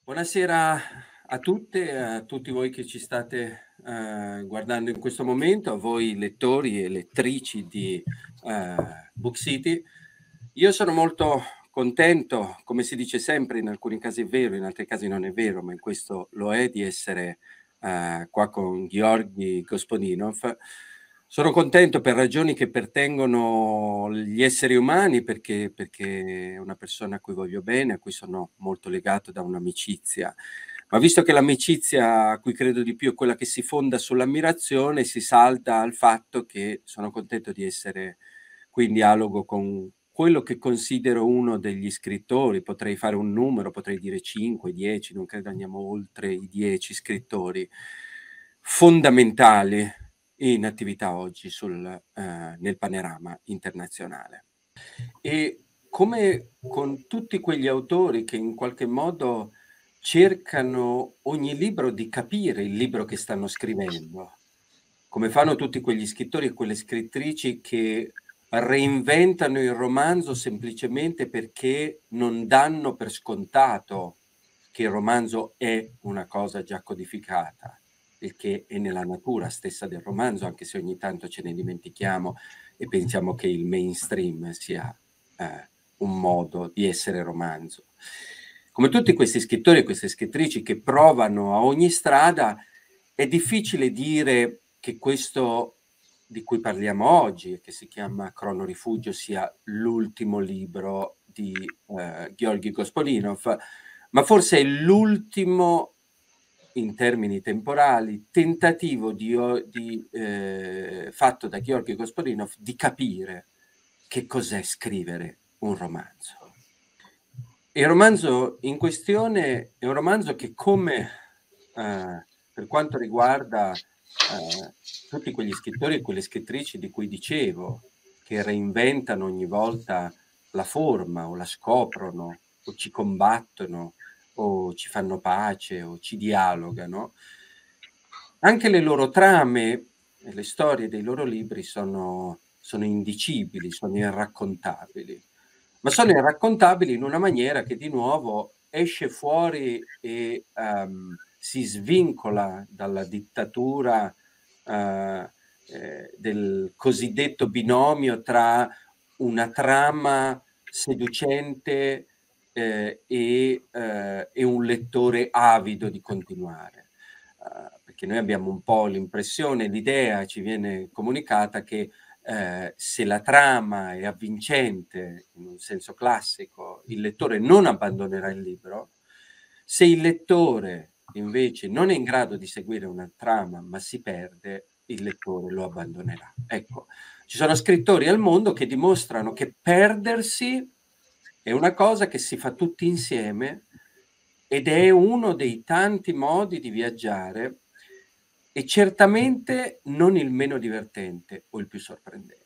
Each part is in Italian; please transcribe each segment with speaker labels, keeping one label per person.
Speaker 1: Buonasera a tutte e a tutti voi che ci state guardando in questo momento, a voi lettori e lettrici di Book City. Io sono molto contento, come si dice sempre, in alcuni casi è vero, in altri casi non è vero, ma in questo lo è, di essere qua con Georgi Gospodinov. Sono contento per ragioni che pertengono gli esseri umani, perché è una persona a cui voglio bene, a cui sono molto legato da un'amicizia. Ma visto che l'amicizia a cui credo di più è quella che si fonda sull'ammirazione, si salta al fatto che sono contento di essere qui in dialogo con quello che considero uno degli scrittori. Potrei fare un numero, potrei dire 5, 10, non credo andiamo oltre i 10 scrittori fondamentali in attività oggi nel panorama internazionale. E come con tutti quegli autori che in qualche modo cercano ogni libro di capire il libro che stanno scrivendo, come fanno tutti quegli scrittori e quelle scrittrici che reinventano il romanzo semplicemente perché non danno per scontato che il romanzo è una cosa già codificata, il che è nella natura stessa del romanzo, anche se ogni tanto ce ne dimentichiamo e pensiamo che il mainstream sia un modo di essere romanzo. Come tutti questi scrittori e queste scrittrici che provano a ogni strada, è difficile dire che questo di cui parliamo oggi, che si chiama Cronorifugio, sia l'ultimo libro di Georgi Gospodinov, ma forse è l'ultimo, in termini temporali, tentativo fatto da Georgi Gospodinov di capire che cos'è scrivere un romanzo. Il romanzo in questione è un romanzo che, come per quanto riguarda tutti quegli scrittori e quelle scrittrici di cui dicevo, che reinventano ogni volta la forma o la scoprono o ci combattono o ci fanno pace o ci dialogano, anche le loro trame e le storie dei loro libri sono indicibili, sono irraccontabili, ma sono irraccontabili in una maniera che di nuovo esce fuori e si svincola dalla dittatura del cosiddetto binomio tra una trama seducente e un lettore avido di continuare. Perché noi abbiamo un po' l'impressione, l'idea ci viene comunicata che se la trama è avvincente, in un senso classico, il lettore non abbandonerà il libro. Se il lettore invece non è in grado di seguire una trama, ma si perde, il lettore lo abbandonerà. Ecco, ci sono scrittori al mondo che dimostrano che perdersi è una cosa che si fa tutti insieme ed è uno dei tanti modi di viaggiare, e certamente non il meno divertente o il più sorprendente.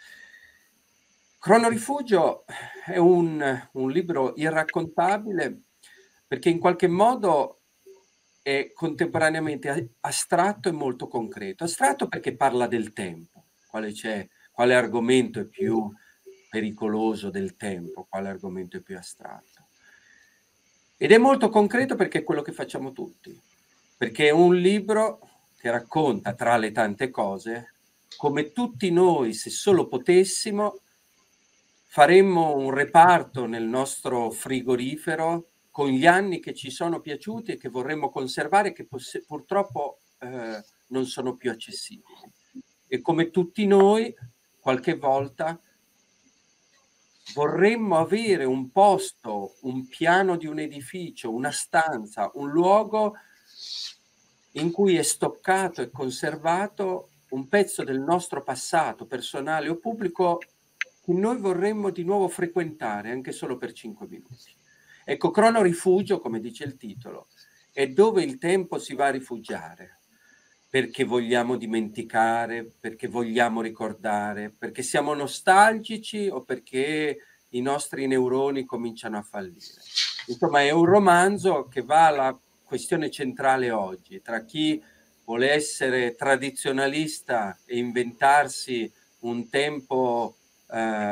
Speaker 1: Cronorifugio è un libro irraccontabile perché in qualche modo è contemporaneamente astratto e molto concreto. Astratto perché parla del tempo, quale argomento è più pericoloso del tempo, quale argomento è più astratto. Ed è molto concreto perché è quello che facciamo tutti, perché è un libro che racconta, tra le tante cose, come tutti noi, se solo potessimo, faremmo un reparto nel nostro frigorifero con gli anni che ci sono piaciuti e che vorremmo conservare, che purtroppo non sono più accessibili. E come tutti noi, qualche volta vorremmo avere un posto, un piano di un edificio, una stanza, un luogo in cui è stoccato e conservato un pezzo del nostro passato, personale o pubblico, che noi vorremmo di nuovo frequentare, anche solo per 5 minuti. Ecco, Cronorifugio, come dice il titolo, è dove il tempo si va a rifugiare, perché vogliamo dimenticare, perché vogliamo ricordare, perché siamo nostalgici o perché i nostri neuroni cominciano a fallire. Insomma, è un romanzo che va alla questione centrale oggi, tra chi vuole essere tradizionalista e inventarsi un tempo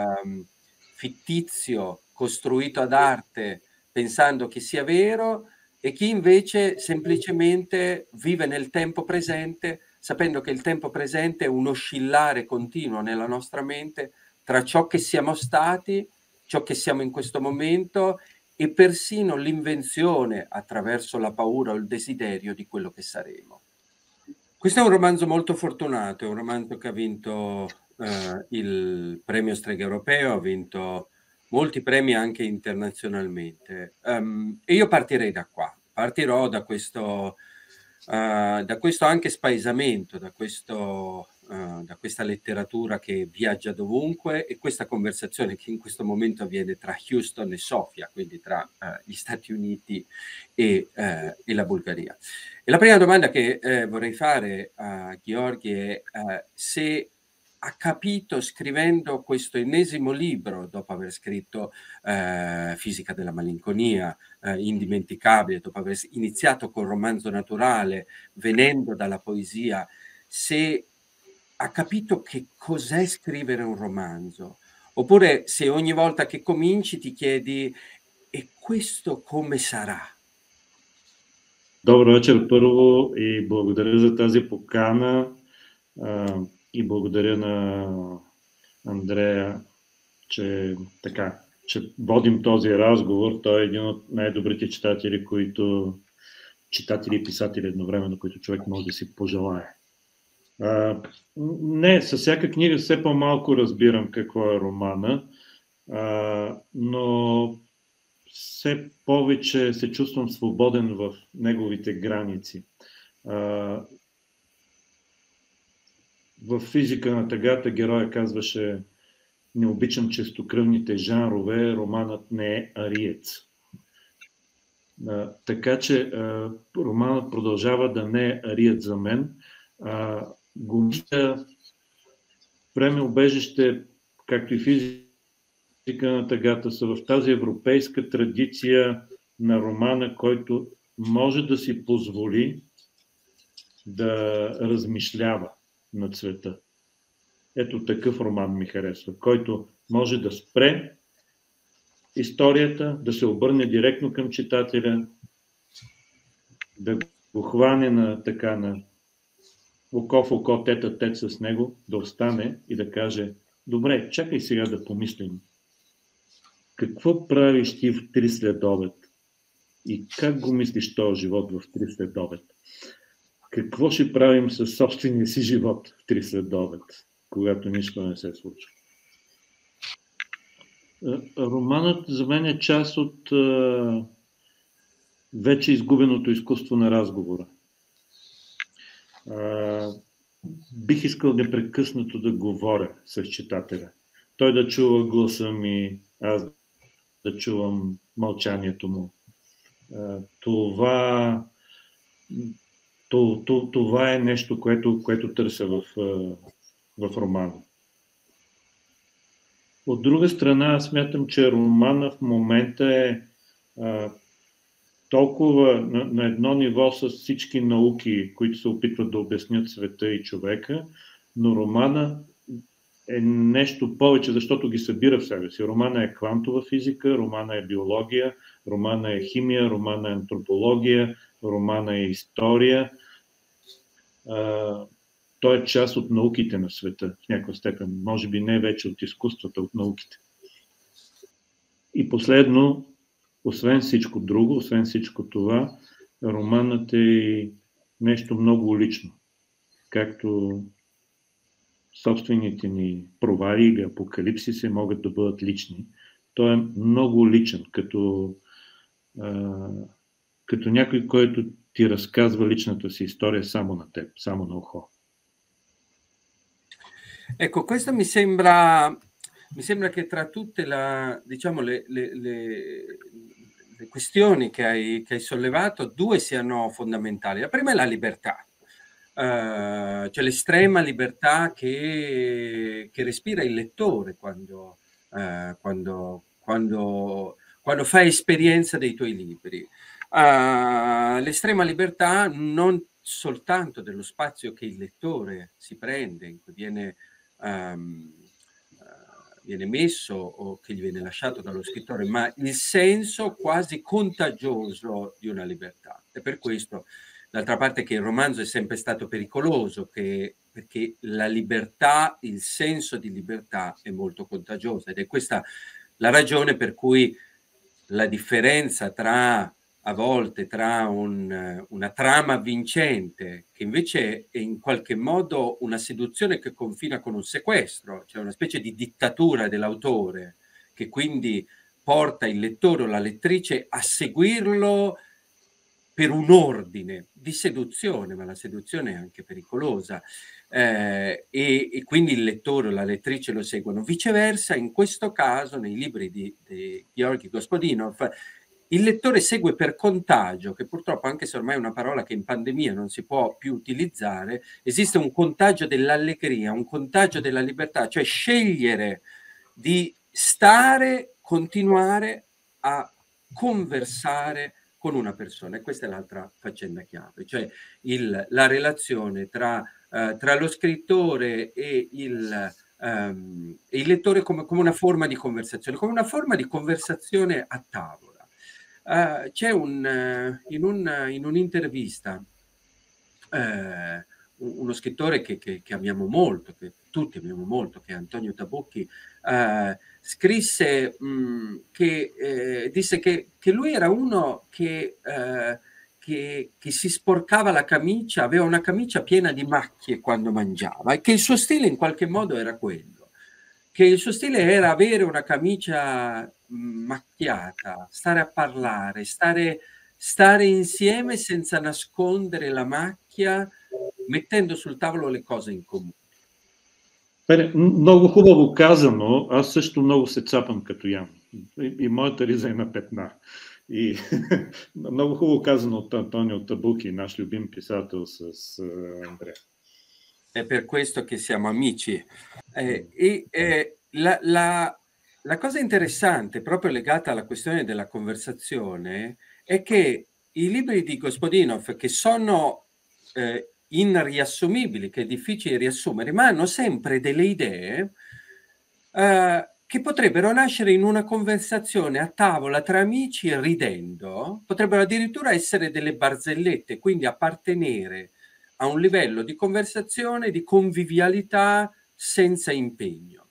Speaker 1: fittizio, costruito ad arte, pensando che sia vero, e chi invece semplicemente vive nel tempo presente, sapendo che il tempo presente è un oscillare continuo nella nostra mente tra ciò che siamo stati, ciò che siamo in questo momento e persino l'invenzione attraverso la paura o il desiderio di quello che saremo. Questo è un romanzo molto fortunato, è un romanzo che ha vinto il premio Strega Europeo, ha vinto molti premi anche internazionalmente. E io partirei da qua, partirò da questo anche spaesamento, da questa letteratura che viaggia dovunque e questa conversazione che in questo momento avviene tra Houston e Sofia, quindi tra gli Stati Uniti e la Bulgaria. E la prima domanda che vorrei fare a Gheorghi è se ha capito, scrivendo questo ennesimo libro, dopo aver scritto Fisica della malinconia, indimenticabile, dopo aver iniziato col romanzo naturale, venendo dalla poesia, se ha capito che cos'è scrivere un romanzo, oppure se ogni volta che cominci ti chiedi e questo come sarà?
Speaker 2: Добър вечер първо и благодаря за тази покана и благодаря на Андрея, че водим този разговор. Той е един от най-добрите читатели и писатели едновременно, които човек може да си пожелае. Не, със всяка книга все по-малко разбирам какво е романа, но все повече се чувствам свободен в неговите граници. В Физика на тъгата героя казваше: не обичам честокръвните жанрове, романът не е ариец. Така че романът продължава да не е ариец за мен. Гумиста, Време убежище, както и Физика на тъгата са в тази европейска традиция на романа, който може да си позволи да размишлява над света. Ето такъв роман ми харесва, който може да спре историята, да се обърне директно към читателя, да го хване на око в око, тет-а-тет с него, да остане и да каже: добре, чакай сега да помислим. Какво правиш ти в 3 следобед? И как го мислиш този живот в 3 следобед? Какво ще правим със собствения си живот в 3 следобед, когато нищо не се случва? Романът за мен е част от вече изгубеното изкуство на разговора. Бих искал непрекъснато да говоря с читателя. Той да чува гласа ми, аз да чувам мълчанието му. Това е нещо, което търся в романа. От друга страна, аз смятам, че романа в момента е толкова на едно ниво с всички науки, които се опитват да обяснят света и човека, но романа е нещо повече, защото ги събира в себе си. Романа е квантова физика, романа е биология, романа е химия, романа е антропология, романа е история. Той е част от науките на света в някаква степен. Може би не вече от изкуствата, от науките. И последно, освен всичко друго, освен всичко това, романът е нещо много лично. Както собствените ни провали или апокалипсиси могат да бъдат лични. Той е много личен, като някой, който ti разказва личната си история само на теб, само на ухо.
Speaker 1: Ecco, questo mi sembra che tra tutte diciamo, le questioni che hai sollevato, due siano fondamentali. La prima è la libertà, cioè l'estrema libertà che respira il lettore quando fa esperienza dei tuoi libri. L'estrema libertà non soltanto dello spazio che il lettore si prende, in cui viene viene messo o che gli viene lasciato dallo scrittore, ma il senso quasi contagioso di una libertà. E per questo, d'altra parte, che il romanzo è sempre stato pericoloso, perché la libertà, il senso di libertà è molto contagiosa, ed è questa la ragione per cui la differenza a volte tra una trama vincente, che invece è in qualche modo una seduzione che confina con un sequestro, cioè una specie di dittatura dell'autore, che quindi porta il lettore o la lettrice a seguirlo per un ordine di seduzione, ma la seduzione è anche pericolosa, e quindi il lettore o la lettrice lo seguono. Viceversa, in questo caso, nei libri di Georgi Gospodinov, il lettore segue per contagio, che purtroppo, anche se ormai è una parola che in pandemia non si può più utilizzare, esiste un contagio dell'allegria, un contagio della libertà, cioè scegliere di continuare a conversare con una persona. E questa è l'altra faccenda chiave, cioè la relazione tra lo scrittore e il lettore come una forma di conversazione, a tavola. C'è in un'intervista uno scrittore che amiamo molto, che tutti amiamo molto, che è Antonio Tabucchi, scrisse disse che lui era uno che si sporcava la camicia, aveva una camicia piena di macchie quando mangiava, e che il suo stile in qualche modo era quello, che il suo stile era avere una camicia macchiata, stare a parlare, stare insieme senza nascondere la macchia, mettendo sul tavolo le cose in comune.
Speaker 2: Много хубаво казано. Аз също много се цапам като ям. И моята риза е на петна. И много хубаво казано от Антонио Табуки, наш любим писател с Андреа.
Speaker 1: È per questo che siamo amici. La cosa interessante, proprio legata alla questione della conversazione, è che i libri di Gospodinov, che sono inriassumibili, che è difficile riassumere, ma hanno sempre delle idee che potrebbero nascere in una conversazione a tavola tra amici ridendo, potrebbero addirittura essere delle barzellette, quindi appartenere a un livello di conversazione, di convivialità senza impegno.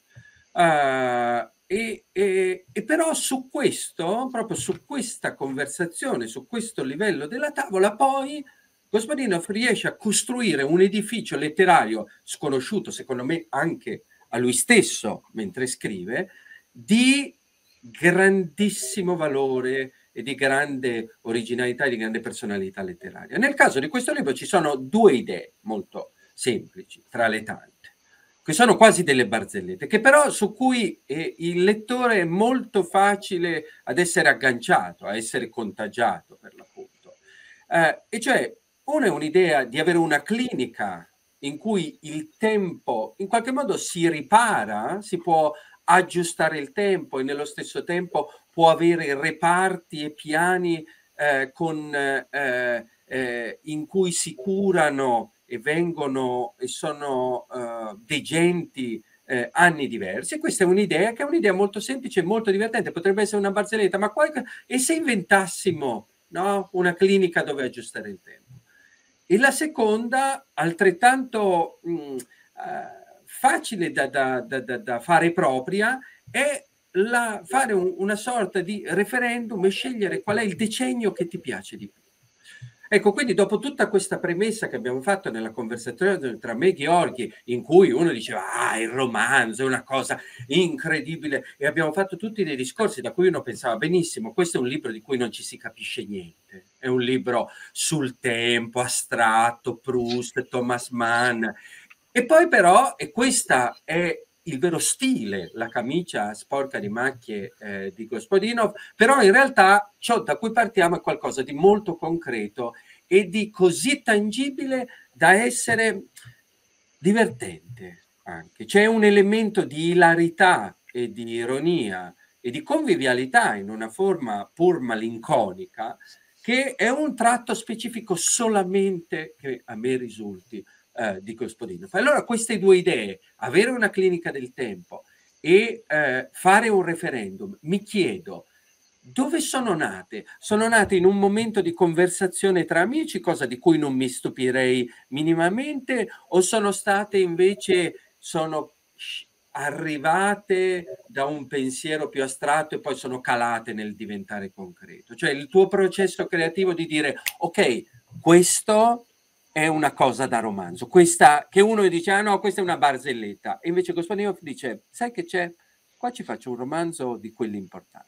Speaker 1: E però su questo, proprio su questa conversazione, su questo livello della tavola, poi Gospodinov riesce a costruire un edificio letterario sconosciuto, secondo me, anche a lui stesso mentre scrive, di grandissimo valore e di grande originalità e di grande personalità letteraria. Nel caso di questo libro ci sono due idee molto semplici, tra le tante, che sono quasi delle barzellette, che però su cui il lettore è molto facile ad essere agganciato, a essere contagiato, per l'appunto. E cioè, una è un'idea di avere una clinica in cui il tempo in qualche modo si ripara, si può aggiustare il tempo, e nello stesso tempo può avere reparti e piani in cui si curano e sono degenti anni diversi. E questa è un'idea che è un'idea molto semplice e molto divertente, potrebbe essere una barzelletta, ma e se inventassimo, no, una clinica dove aggiustare il tempo? E la seconda, altrettanto facile da fare propria, è fare una sorta di referendum e scegliere qual è il decennio che ti piace di più. Ecco, quindi dopo tutta questa premessa che abbiamo fatto nella conversazione tra me e Gheorghi, in cui uno diceva il romanzo è una cosa incredibile, e abbiamo fatto tutti dei discorsi da cui uno pensava benissimo, questo è un libro di cui non ci si capisce niente, è un libro sul tempo, astratto, Proust, Thomas Mann, e poi però, e questa è il vero stile, la camicia sporca di macchie di Gospodinov, però in realtà ciò da cui partiamo è qualcosa di molto concreto e di così tangibile da essere divertente anche. C'è un elemento di ilarità e di ironia e di convivialità in una forma pur malinconica, che è un tratto specifico solamente, che a me risulti, di Gospodinov. Allora queste due idee, avere una clinica del tempo e fare un referendum. Mi chiedo, dove sono nate? Sono nate in un momento di conversazione tra amici, cosa di cui non mi stupirei minimamente, o sono state invece, sono arrivate da un pensiero più astratto e poi sono calate nel diventare concreto? Cioè il tuo processo creativo di dire, ok, questo è una cosa da romanzo, questa che uno dice, ah no, questa è una barzelletta, e invece Gospodinov dice, sai che c'è? Qua ci faccio un romanzo di quelli importanti.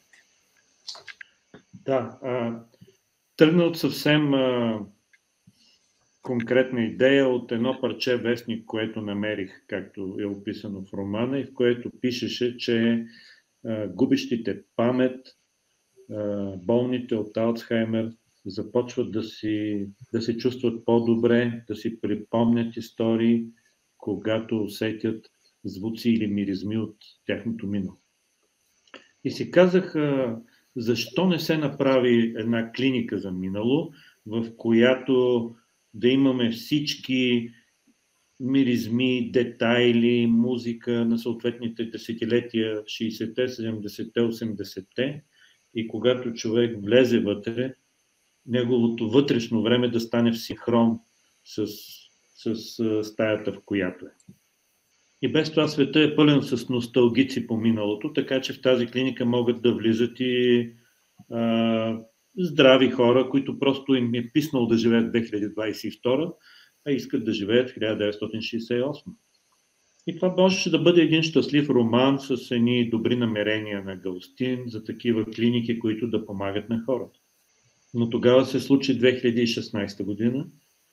Speaker 2: Да, тръгна от съвсем конкретна идея от едно парче вестник, което намерих, както е описано в романа, и в което пишеше, че губещите памет, болните от Алцхаймер започват да се чувстват по-добре, да си припомнят истории, когато усетят звуци или миризми от тяхното минало. И си казах, защо не се направи една клиника за минало, в която да имаме всички миризми, детайли, музика на съответните десетилетия, 60-те, 70-те, 80-те, и когато човек влезе вътре, неговото вътрешно време да стане в синхрон с стаята, в която е. И без това света е пълен с носталгици по миналото, така че в тази клиника могат да влизат и здрави хора, които просто им е писнало да живеят 2022, а искат да живеят в 1968. И това можеше да бъде един щастлив роман с едни добри намерения на Галстин за такива клиники, които да помагат на хората. Но тогава се случи 2016 година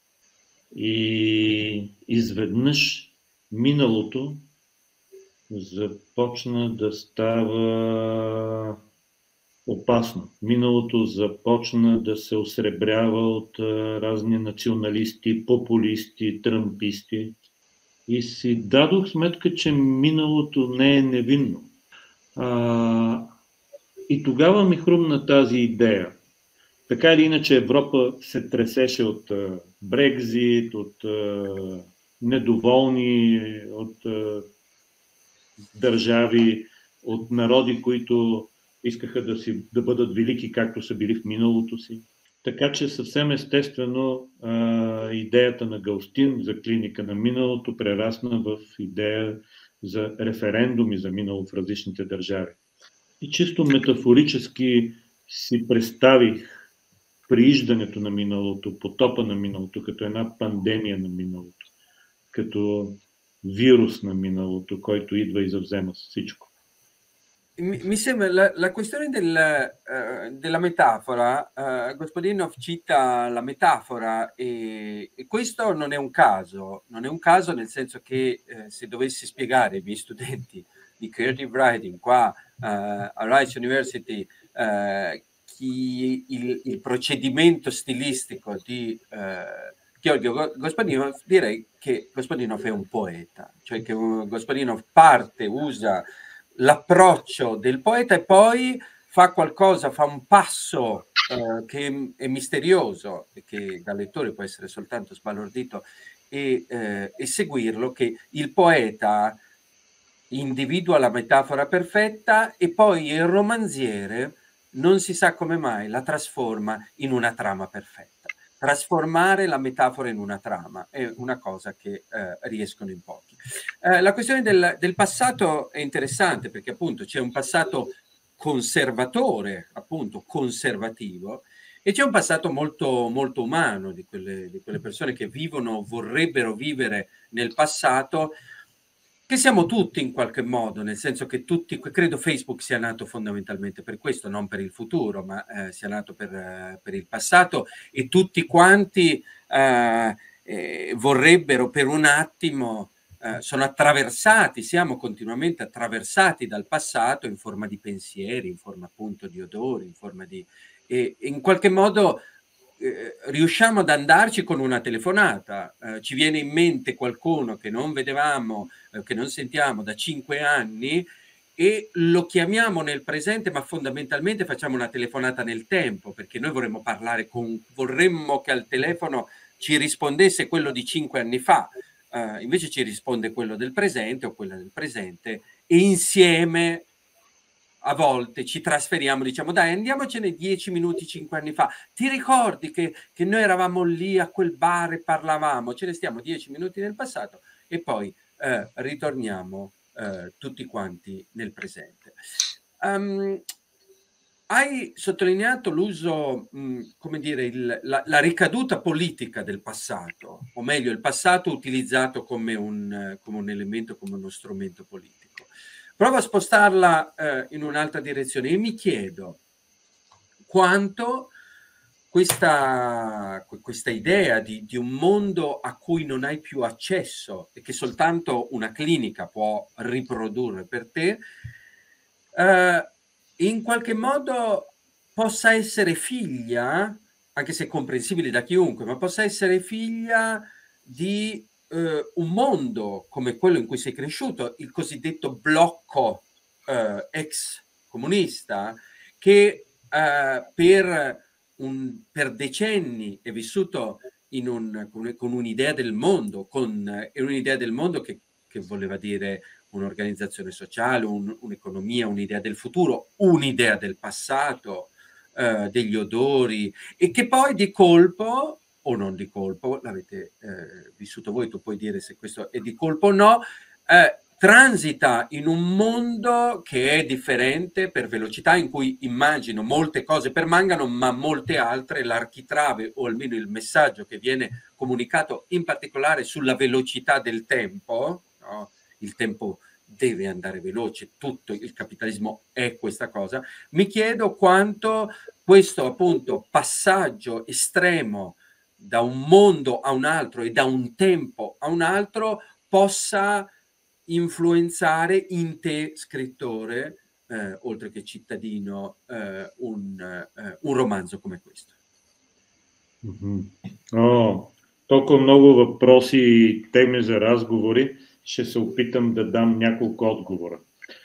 Speaker 2: и изведнъж миналото започна да става опасно. Миналото започна да се осребрява от разни националисти, популисти, тръмписти. И си дадох сметка, че миналото не е невинно. И тогава ми хрумна тази идея. Така или иначе Европа се тресеше от Брекзит, от недоволни, от държави, от народи, които искаха да бъдат велики, както са били в миналото си. Така че съвсем естествено идеята на Галстин за клиника на миналото прерасна в идея за референдуми за минало в различните държави. И чисто метафорически си представих прииждането на миналото, потопа на миналото, като една пандемия на миналото, като вирус на миналото, който идва и завзема всичко.
Speaker 1: Mi sembra la questione della metafora, Gospodinov cita la metafora e questo non è un caso nel senso che se dovessi spiegare ai miei studenti di creative writing qua a Rice University il procedimento stilistico di Georgio Gospodinov, direi che Gospodinov è un poeta, cioè che Gospodinov usa l'approccio del poeta e poi fa qualcosa, fa un passo che è misterioso e che dal lettore può essere soltanto sbalordito e seguirlo, che il poeta individua la metafora perfetta e poi il romanziere non si sa come mai la trasforma in una trama perfetta. Trasformare la metafora in una trama è una cosa che riescono in pochi. La questione del passato è interessante perché appunto c'è un passato conservatore, appunto conservativo, e c'è un passato molto, molto umano di quelle persone che vivono, vorrebbero vivere nel passato, che siamo tutti in qualche modo, nel senso che tutti, credo Facebook sia nato fondamentalmente per questo, non per il futuro, ma sia nato per il passato, e tutti quanti vorrebbero per un attimo, sono attraversati, siamo continuamente attraversati dal passato in forma di pensieri, in forma appunto di odori, in forma di... e in qualche modo riusciamo ad andarci con una telefonata, ci viene in mente qualcuno che non vedevamo, che non sentiamo da 5 anni e lo chiamiamo nel presente, ma fondamentalmente facciamo una telefonata nel tempo, perché noi vorremmo parlare vorremmo che al telefono ci rispondesse quello di 5 anni fa. invece ci risponde quello del presente o quella del presente, e insieme a volte ci trasferiamo, diciamo dai andiamocene 10 minuti 5 anni fa, ti ricordi che noi eravamo lì a quel bar e parlavamo, ce ne stiamo 10 minuti nel passato e poi ritorniamo tutti quanti nel presente. Hai sottolineato l'uso, come dire, la ricaduta politica del passato, o meglio il passato utilizzato come un elemento, come uno strumento politico. Provo a spostarla in un'altra direzione e mi chiedo quanto questa idea di un mondo a cui non hai più accesso e che soltanto una clinica può riprodurre per te, in qualche modo possa essere figlia, anche se comprensibile da chiunque, ma possa essere figlia di un mondo come quello in cui sei cresciuto, il cosiddetto blocco ex comunista, che per decenni è vissuto con un'idea del mondo, con un'idea del mondo che voleva dire un'organizzazione sociale, un'economia, un'idea del futuro, un'idea del passato, degli odori, e che poi di colpo, o non di colpo, l'avete vissuto voi, tu puoi dire se questo è di colpo o no, transita in un mondo che è differente per velocità, in cui immagino molte cose permangano, ma molte altre, l'architrave o almeno il messaggio che viene comunicato in particolare sulla velocità del tempo, no? Il tempo deve andare veloce, tutto il capitalismo è questa cosa. Mi chiedo quanto questo appunto passaggio estremo da un mondo a un altro e da un tempo a un altro possa influenzare in te, scrittore, oltre che cittadino, un romanzo come questo.
Speaker 2: Толкова много въпроси и теми за разговори. Ще се опитам да дам няколко отговора.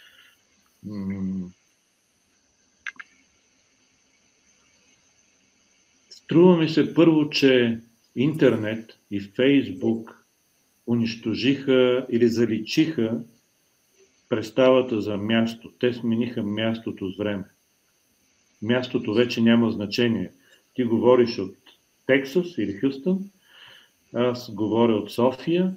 Speaker 2: Струва ми се първо, че интернет и Фейсбук унищожиха или заличиха представата за място. Те смениха мястото с време. Мястото вече няма значение. Ти говориш от Тексас или Хюстън, аз говоря от София.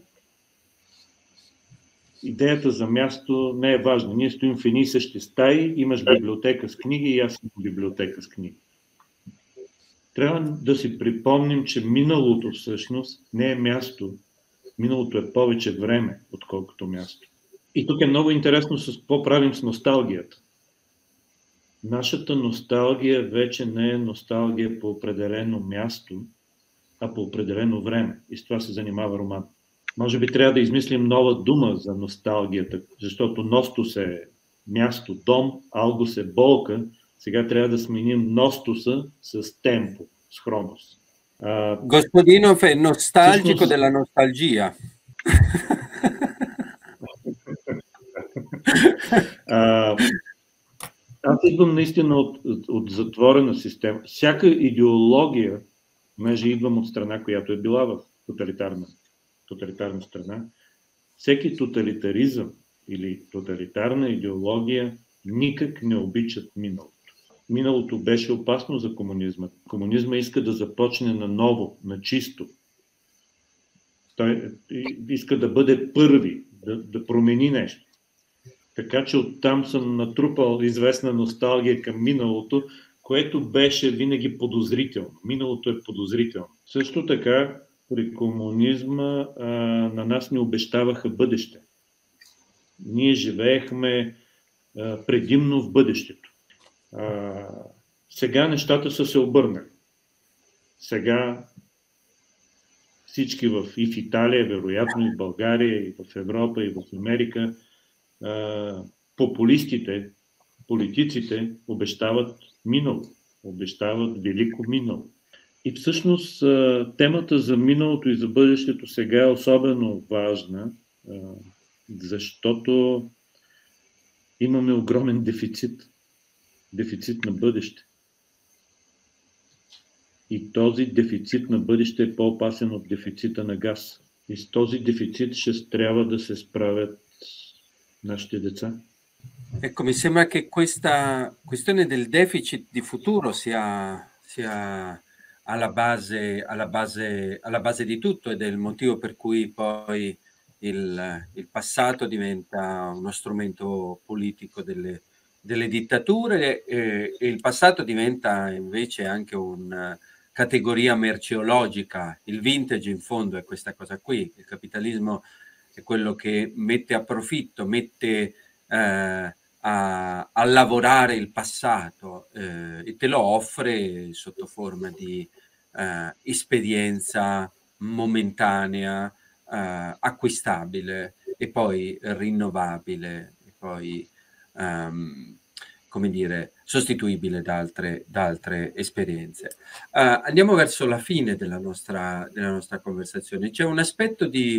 Speaker 2: Идеята за място не е важна. Ние стоим в едни и същи стаи, имаш библиотека с книги и аз имам библиотека с книги. Трябва да си припомним, че миналото всъщност не е място. Миналото е повече време, отколкото място. И тук е много интересно с какво правим с носталгията. Нашата носталгия вече не е носталгия по определено място, а по определено време. И с това се занимава роман. Може би трябва да измислим нова дума за носталгията, защото ностос е място, дом, алгос е болка. Сега трябва да сменим ностоса с темпо, с хронос.
Speaker 1: Господинов è nostalgico della nostalgia.
Speaker 2: Аз идвам наистина от затворена система. Всяка идеология, понеже идвам от страна, която е била в тоталитарна страна, всеки тоталитаризъм или тоталитарна идеология никак не обичат миналото. Миналото беше опасно за комунизма. Комунизма иска да започне наново, на чисто. Той иска да бъде първи, да промени нещо. Така че оттам съм натрупал известна носталгия към миналото, което беше винаги подозрително. Миналото е подозрително. Също така, при комунизма на нас ни обещаваха бъдеще. Ние живеехме предимно в бъдещето. Сега нещата са се обърнали. Сега всички и в Италия, вероятно и в България, и в Европа, и в Америка, популистите, политиците обещават минало, обещават велико минало. И всъщност темата за миналото и за бъдещето сега е особено важна, защото имаме огромен дефицит на бъдеще. И този дефицит на бъдеще е по-опасен от дефицита на газ. И с този дефицит ще трябва да се справят нашите деца.
Speaker 1: Ecco, mi sembra che questa questione del deficit di futuro sia alla base di tutto, ed è il motivo per cui poi il passato diventa uno strumento politico delle dittature, e il passato diventa invece anche una categoria merceologica. Il vintage in fondo è questa cosa qui. Il capitalismo è quello che mette a profitto, mette a lavorare il passato, e te lo offre sotto forma di esperienza momentanea, acquistabile e poi rinnovabile, e poi come dire, sostituibile da altre esperienze. Andiamo verso la fine della nostra conversazione. C'è un aspetto di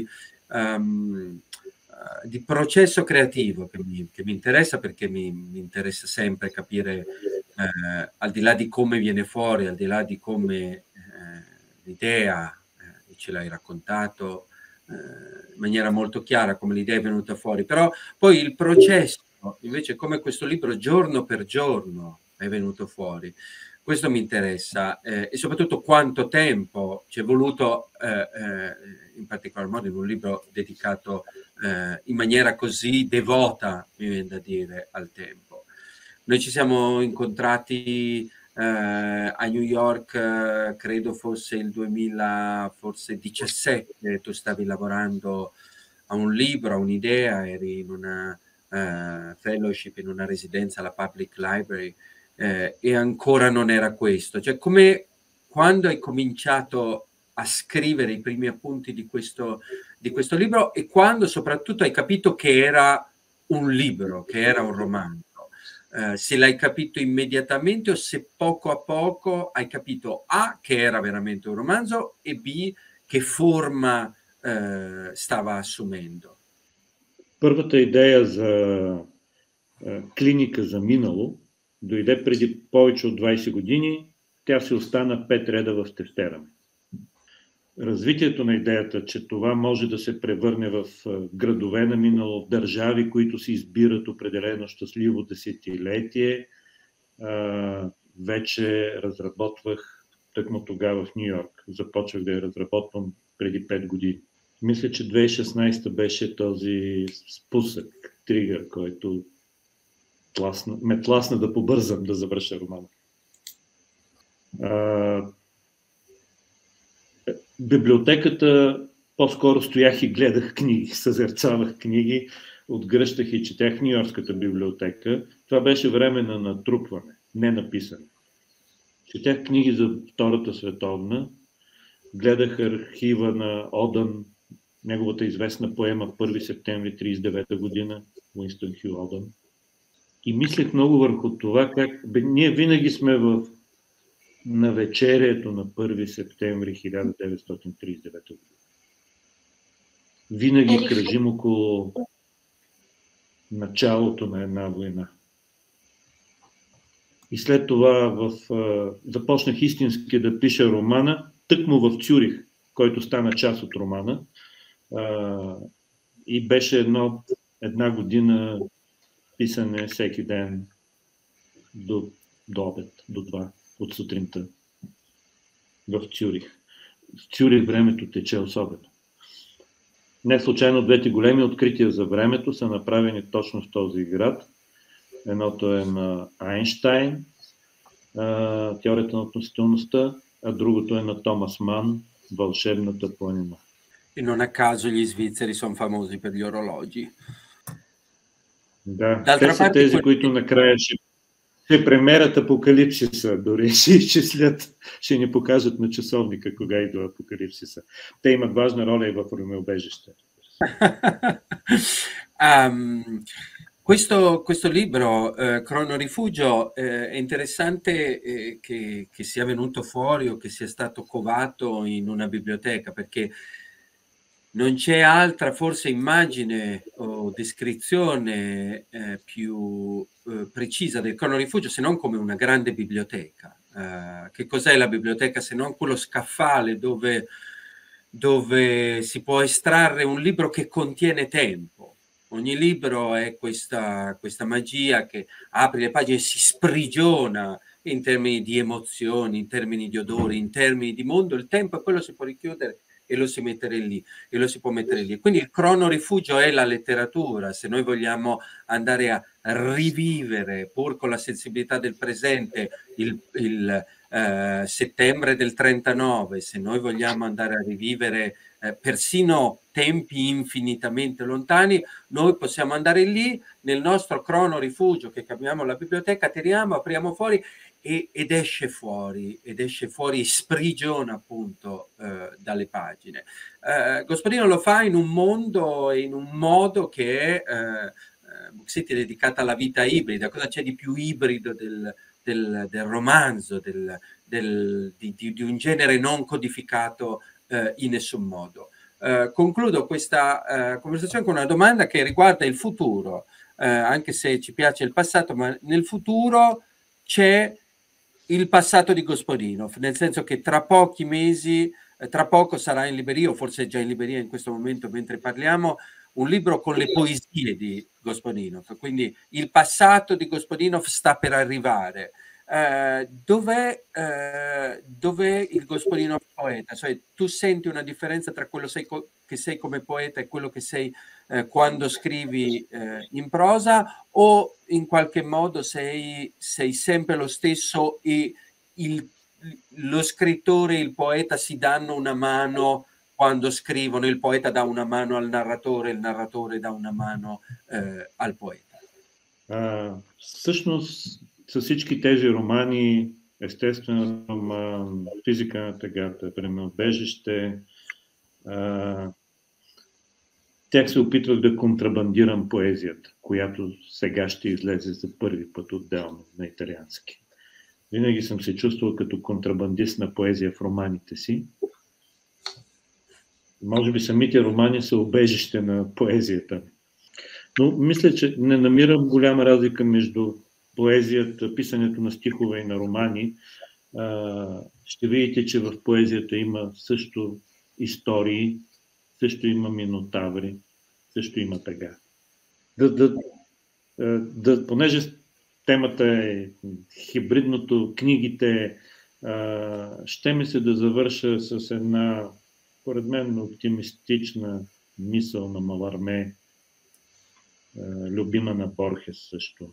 Speaker 1: processo creativo che mi interessa, perché mi interessa sempre capire, al di là di come viene fuori, al di là di come l'idea, ce l'hai raccontato in maniera molto chiara, come l'idea è venuta fuori, però poi il processo, invece, come questo libro giorno per giorno è venuto fuori. Questo mi interessa, e soprattutto quanto tempo ci è voluto, in particolar modo in un libro dedicato in maniera così devota, mi viene da dire, al tempo. Noi ci siamo incontrati a New York, credo fosse il 2017, tu stavi lavorando a un libro, a un'idea, eri in una fellowship, in una residenza alla Public Library, e ancora non era questo. Cioè, come quando hai cominciato a scrivere i primi appunti di questo libro, e quando soprattutto hai capito che era un libro, che era un romanzo. Se l'hai capito immediatamente o se poco a poco hai capito A, che era veramente un romanzo, e B, che forma stava assumendo.
Speaker 2: Първата идея за клиника за минало дойде преди повече от 20 години. Тя си остана 5 реда в тефтера ми. Развитието на идеята, че това може да се превърне в градове на минало, държави, които си избират определено щастливо десетилетие, вече разработвах тъкмо тогава в Ню Йорк. Започвах да я разработвам преди 5 години. Мисля, че 2016 беше този спусък, тригър, който ме тласна да побързам да завърша романа. Библиотеката по-скоро стоях и гледах книги, съзерцавах книги, отгръщах и четях в Ню-Йоркската библиотека. Това беше време на натрупване, не на писане. Четях книги за Втората световна, гледах архива на Одън, неговата известна поема 1 септември 1939 година, Уинстън Хю Одън. И мислех много върху това, как ние винаги сме в навечерието на 1 септември 1939 година. Винаги кръжим около началото на една война. И след това започнах истински да пиша романа, тъкмо в Цюрих, който стана част от романа. И беше една година писане всеки ден до обед, до 2 от сутринта в Цюрих. В Цюрих времето тече особено. Не случайно двете големи открития за времето са направени точно в този град. Едното е на Айнщайн, теорията на относителността, а другото е на Томас Ман, Вълшебната планина.
Speaker 1: E non a caso gli svizzeri sono famosi per gli orologi.
Speaker 2: Да, те са тези, които накрая ще премерят апокалипсиса, дори ще изчислят, ще ни покажат на часовника кога идва апокалипсиса. Те имат важна роля и в Ромеобежище.
Speaker 1: Questo libro, Crono Rifugio, è interessante che sia venuto fuori o che sia stato covato in una biblioteca, perché non c'è altra forse immagine o descrizione più precisa del Crono Rifugio, se non come una grande biblioteca. Che cos'è la biblioteca se non quello scaffale dove si può estrarre un libro che contiene tempo. Ogni libro è questa magia che apre le pagine e si sprigiona in termini di emozioni, in termini di odori, in termini di mondo. Il tempo è quello, si può richiudere e lo si mettere lì, e lo si può mettere lì. Quindi il cronorifugio è la letteratura. Se noi vogliamo andare a rivivere, pur con la sensibilità del presente, il settembre del 39, se noi vogliamo andare a rivivere persino tempi infinitamente lontani, noi possiamo andare lì nel nostro cronorifugio che chiamiamo la biblioteca, tiriamo, apriamo fuori ed esce fuori, sprigiona appunto dalle pagine. Gospodino lo fa in un mondo e in un modo che è Book City è dedicata alla vita ibrida. Cosa c'è di più ibrido del romanzo, di un genere non codificato in nessun modo? Concludo questa conversazione con una domanda che riguarda il futuro, anche se ci piace il passato, ma nel futuro c'è il passato di Gospodinov, nel senso che tra pochi mesi, tra poco sarà in libreria, o forse è già in libreria in questo momento mentre parliamo, un libro con le poesie di Gospodinov, quindi il passato di Gospodinov sta per arrivare. Dov'è il Gospodinov poeta? Cioè, tu senti una differenza tra quello che sei come poeta e quello che sei quando scrivi in prosa, o in qualche modo sei sempre lo stesso e lo scrittore e il poeta si danno una mano quando scrivono, il poeta dà una mano al narratore, il narratore dà una mano al poeta?
Speaker 2: Всъщност, с всички тези романи, естествено, Физика на тъгата, Времеубежище, тях се опитвах да контрабандирам поезията, която сега ще излезе за първи път отделно на италиански. Винаги съм се чувствал като контрабандист на поезия в романите си. Може би самите романи са убежище на поезията. Но мисля, че не намирам голяма разлика между поезията, писането на стихове и на романи. Ще видите, че в поезията има също истории, също има минотаври, също има тъга. Понеже темата е хибридното, книгите, ще ми се да завърша с една, поред мен, оптимистична мисъл на Маларме, любима на Борхес също.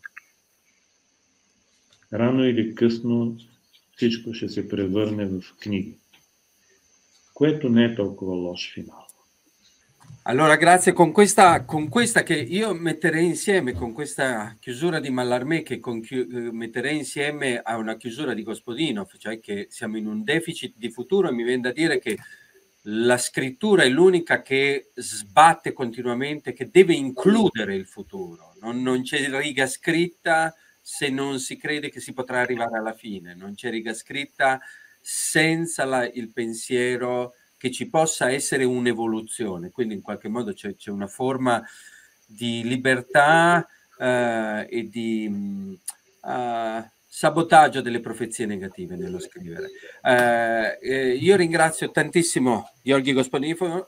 Speaker 2: Рано или късно всичко ще се превърне в книги, което не è толкова лош финал.
Speaker 1: Allora, grazie. Con questa che io metterei insieme, con questa chiusura di Mallarmé, che metterei insieme a una chiusura di Gospodinov, cioè che siamo in un deficit di futuro, e mi viene da dire che la scrittura è l'unica che sbatte continuamente, che deve includere il futuro. Non c'è riga scritta se non si crede che si potrà arrivare alla fine, non c'è riga scritta senza il pensiero che ci possa essere un'evoluzione, quindi in qualche modo c'è una forma di libertà e di sabotaggio delle profezie negative nello scrivere. Io ringrazio tantissimo Georgi Gospodinov,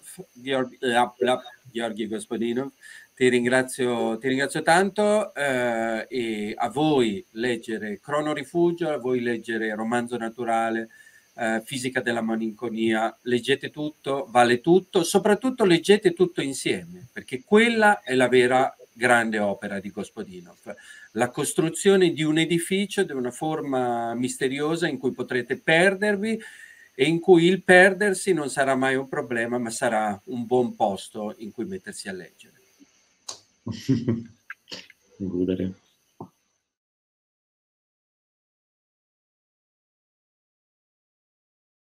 Speaker 1: ti ringrazio tanto, e a voi leggere Cronorifugio, a voi leggere Romanzo naturale, Fisica della malinconia, leggete tutto, vale tutto, soprattutto leggete tutto insieme, perché quella è la vera grande opera di Gospodinov, la costruzione di un edificio di una forma misteriosa in cui potrete perdervi e in cui il perdersi non sarà mai un problema, ma sarà un buon posto in cui mettersi a leggere.
Speaker 2: Благодаря.